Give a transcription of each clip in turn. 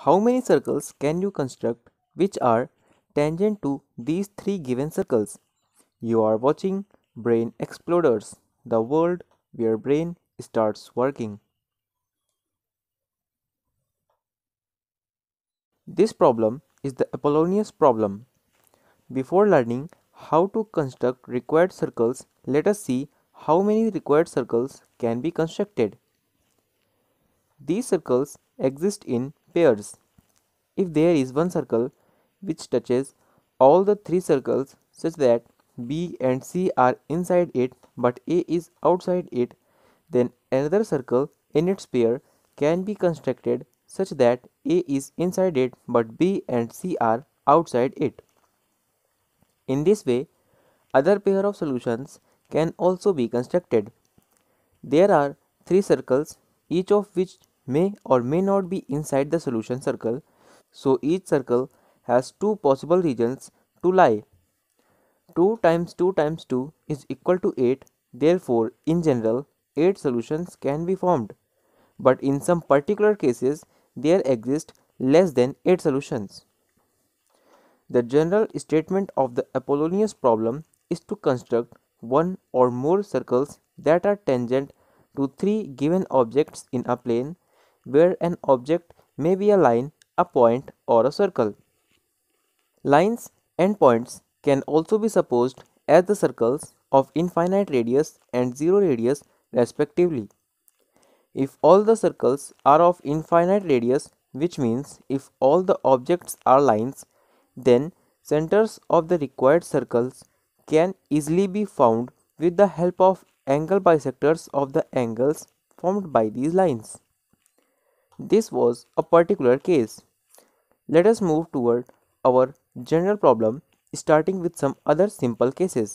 How many circles can you construct which are tangent to these three given circles? You are watching Brain Exploders, the world where brain starts working. This problem is the Apollonius problem. Before learning how to construct required circles, let us see how many required circles can be constructed. These circles exist in pairs. If there is one circle which touches all the three circles such that B and C are inside it but A is outside it, then another circle in its pair can be constructed such that A is inside it but B and C are outside it. In this way, other pair of solutions can also be constructed. There are three circles, each of which may or may not be inside the solution circle, so each circle has two possible regions to lie. 2 times 2 times 2 is equal to 8, therefore, in general, 8 solutions can be formed. But in some particular cases, there exist less than 8 solutions. The general statement of the Apollonius problem is to construct one or more circles that are tangent to three given objects in a plane, where an object may be a line, a point, or a circle. Lines and points can also be supposed as the circles of infinite radius and zero radius respectively. If all the circles are of infinite radius, which means if all the objects are lines, then centers of the required circles can easily be found with the help of angle bisectors of the angles formed by these lines. This was a particular case. Let us move toward our general problem, starting with some other simple cases.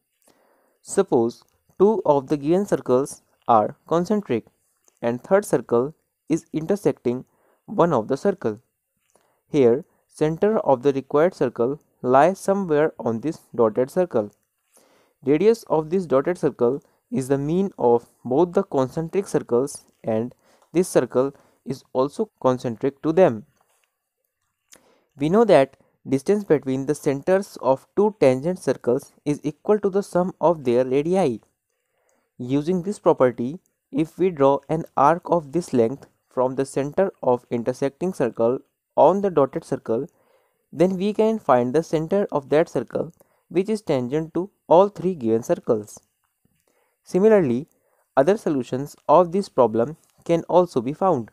Suppose two of the given circles are concentric and third circle is intersecting one of the circle. Here, center of the required circle lies somewhere on this dotted circle. Radius of this dotted circle is the mean of both the concentric circles, and this circle is also concentric to them. We know that distance between the centers of two tangent circles is equal to the sum of their radii. Using this property, if we draw an arc of this length from the center of intersecting circle on the dotted circle, then we can find the center of that circle which is tangent to all three given circles. Similarly, other solutions of this problem can also be found.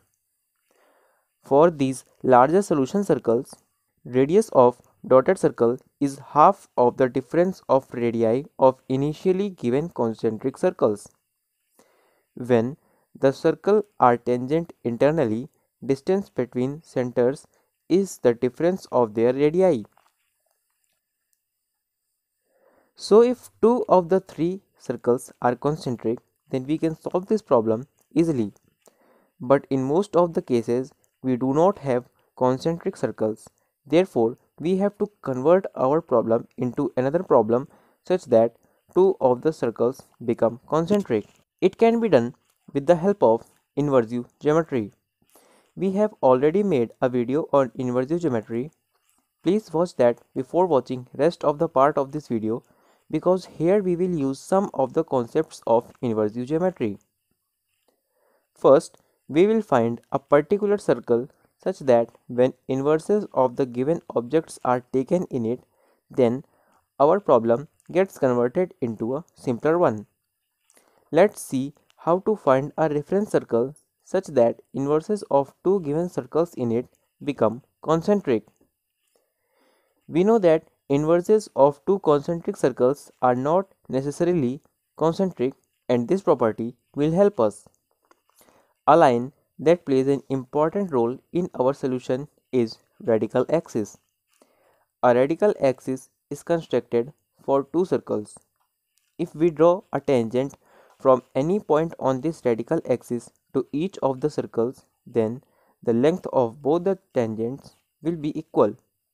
For these larger solution circles, radius of dotted circle is half of the difference of radii of initially given concentric circles. When the circle are tangent internally, distance between centers is the difference of their radii. So if two of the three circles are concentric, then we can solve this problem easily. But in most of the cases, we do not have concentric circles. Therefore, we have to convert our problem into another problem such that two of the circles become concentric. It can be done with the help of inversive geometry. We have already made a video on inversive geometry. Please watch that before watching rest of the part of this video, because here we will use some of the concepts of inversive geometry. First, we will find a particular circle such that when inverses of the given objects are taken in it, then our problem gets converted into a simpler one. Let's see how to find a reference circle such that inverses of two given circles in it become concentric. We know that inverses of two concentric circles are not necessarily concentric, and this property will help us. A line that plays an important role in our solution is radical axis. A radical axis is constructed for two circles. If we draw a tangent from any point on this radical axis to each of the circles, then the length of both the tangents will be equal.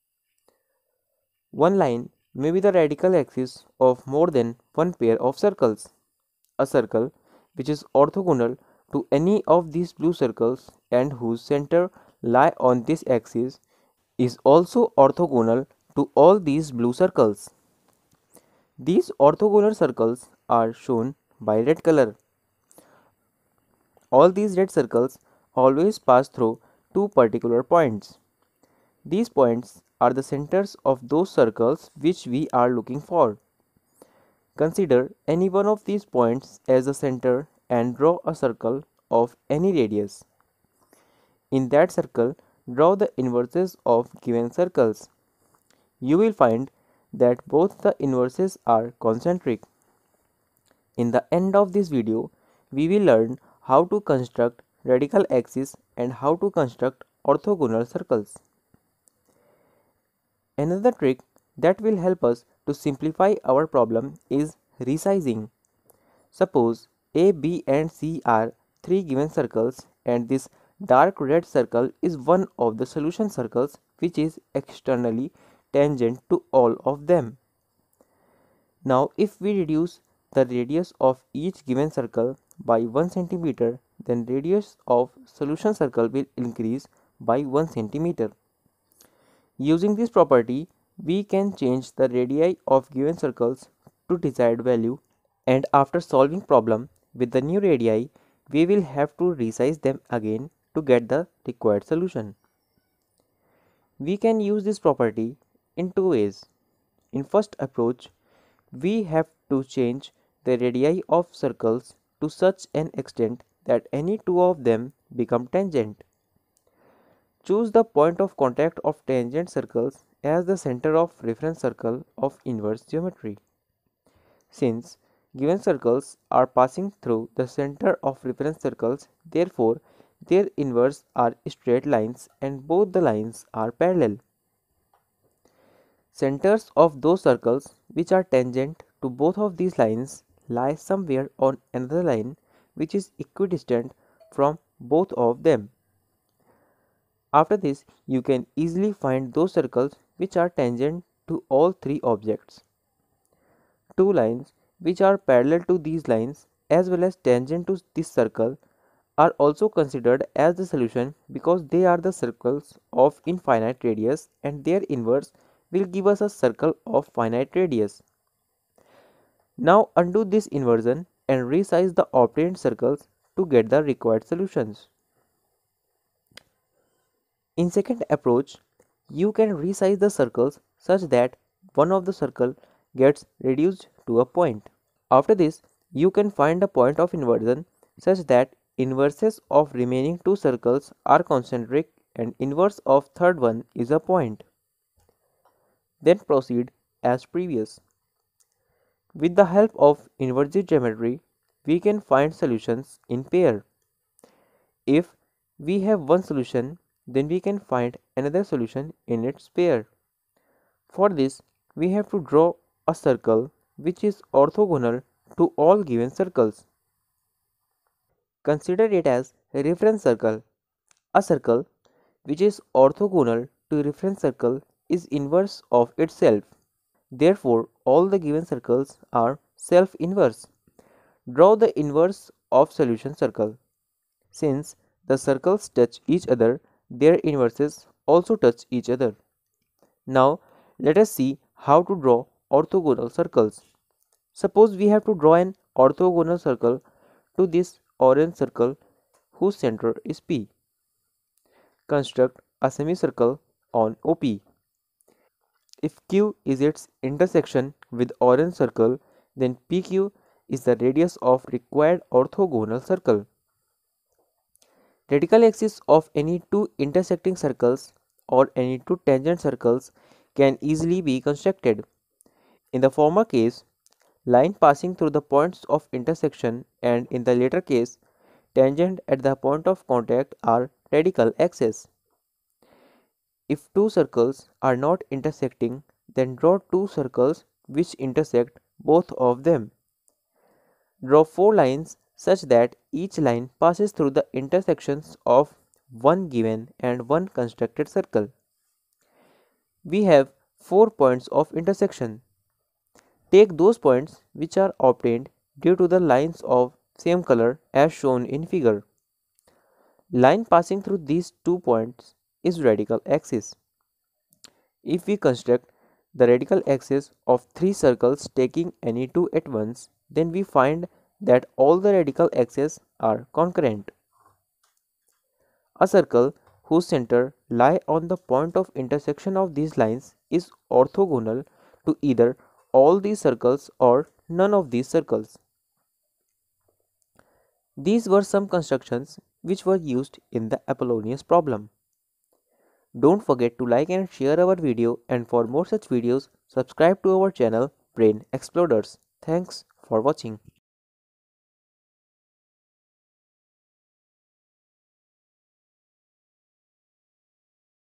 One line may be the radical axis of more than one pair of circles. A circle which is orthogonal to any of these blue circles and whose center lie on this axis is also orthogonal to all these blue circles. These orthogonal circles are shown by red color. All these red circles always pass through two particular points. These points are the centers of those circles which we are looking for. Consider any one of these points as a center and draw a circle of any radius. In that circle, draw the inverses of given circles. You will find that both the inverses are concentric. In the end of this video, we will learn how to construct radical axes and how to construct orthogonal circles. Another trick that will help us to simplify our problem is resizing. Suppose A, B and C are three given circles and this dark red circle is one of the solution circles which is externally tangent to all of them. Now if we reduce the radius of each given circle by 1 centimeter, then radius of solution circle will increase by 1 centimeter. Using this property, we can change the radii of given circles to desired value, and after solving problem with the new radii, we will have to resize them again to get the required solution. We can use this property in two ways. In first approach, we have to change the radii of circles to such an extent that any two of them become tangent. Choose the point of contact of tangent circles as the center of reference circle of inverse geometry. Since given circles are passing through the center of reference circles, therefore their inverse are straight lines and both the lines are parallel. Centers of those circles which are tangent to both of these lines lie somewhere on another line which is equidistant from both of them. After this, you can easily find those circles which are tangent to all three objects. Two lines which are parallel to these lines as well as tangent to this circle are also considered as the solution because they are the circles of infinite radius and their inverse will give us a circle of finite radius. Now undo this inversion and resize the obtained circles to get the required solutions. In second approach, you can resize the circles such that one of the circle gets reduced to a point. After this, you can find a point of inversion such that inverses of remaining two circles are concentric and inverse of third one is a point. Then proceed as previous. With the help of inversive geometry, we can find solutions in pair. If we have one solution, then we can find another solution in its pair. For this, we have to draw a circle which is orthogonal to all given circles. Consider it as a reference circle. A circle which is orthogonal to a reference circle is inverse of itself. Therefore, all the given circles are self-inverse. Draw the inverse of solution circle. Since the circles touch each other, their inverses also touch each other. Now, let us see how to draw orthogonal circles. Suppose we have to draw an orthogonal circle to this orange circle whose center is P. Construct a semicircle on OP. If Q is its intersection with orange circle, then PQ is the radius of required orthogonal circle. Radical axes of any two intersecting circles or any two tangent circles can easily be constructed. In the former case, line passing through the points of intersection, and in the later case, tangent at the point of contact are radical axes. If two circles are not intersecting, then draw two circles which intersect both of them. Draw four lines such that each line passes through the intersections of one given and one constructed circle. We have 4 points of intersection. Take those points which are obtained due to the lines of same color as shown in figure. Line passing through these 2 points is radical axis. If we construct the radical axis of 3 circles taking any 2 at once, then we find that all the radical axes are concurrent. A circle whose center lie on the point of intersection of these lines is orthogonal to either all these circles or none of these circles. These were some constructions which were used in the Apollonius problem. Don't forget to like and share our video, and for more such videos, subscribe to our channel Brain Exploders. Thanks for watching.